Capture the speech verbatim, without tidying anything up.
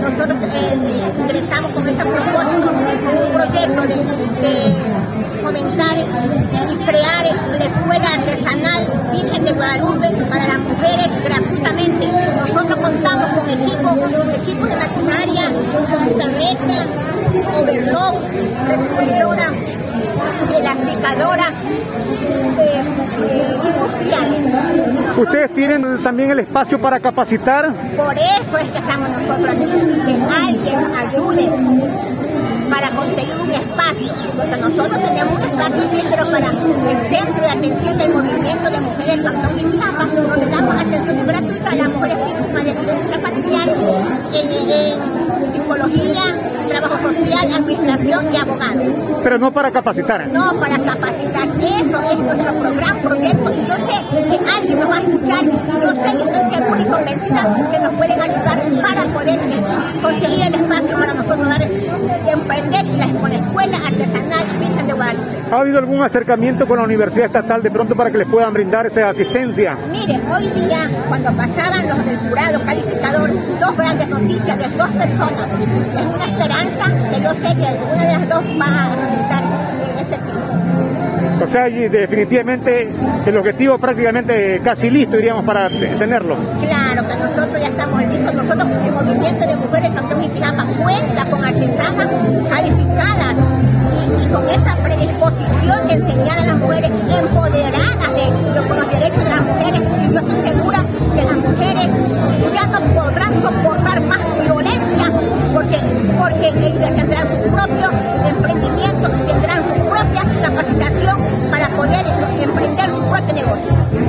nosotros eh, ingresamos con ese propósito, con un proyecto de, de fomentar y crear la escuela artesanal Virgen de Guadalupe para las mujeres gratuitamente. Nosotros contamos con equipo, equipo de maquinaria, con carreta, overlock, recuperadora, elasticadora, eh, eh, industriales. ¿Ustedes tienen también el espacio para capacitar? Por eso es que estamos nosotros aquí, que alguien nos ayude para conseguir un espacio, porque nosotros tenemos un espacio sí, pero para el Centro de Atención del Movimiento de Mujeres del Cantón Michapa, donde damos atención gratuita a las mujeres víctimas de violencia familiar, en, en psicología, trabajo social, administración y abogado. Pero no para capacitar. No, para capacitar. Eso es nuestro programa, proyecto, y yo sé que alguien nos va a escuchar, yo sé que estoy segura y convencida que nos pueden ayudar para poder conseguir el espacio para nosotros dar de emprender y la, con la Escuela Artesanal Virgen de Guadalupe. ¿Ha habido algún acercamiento con la Universidad Estatal de pronto para que les puedan brindar esa asistencia? Mire, hoy día, cuando pasaban los del jurado calificador, dos grandes noticias de dos personas, es una esperanza que yo sé que alguna de las dos va a resultar en ese tipo. O sea, y definitivamente el objetivo es prácticamente casi listo, diríamos, para tenerlo. Claro que nosotros ya estamos listos. Nosotros, el Movimiento de Mujeres Cantón Michapa, cuenta con artesanas calificadas y, y con esa predisposición de enseñar a las mujeres empoderadas de, de, con los derechos de las mujeres. Y yo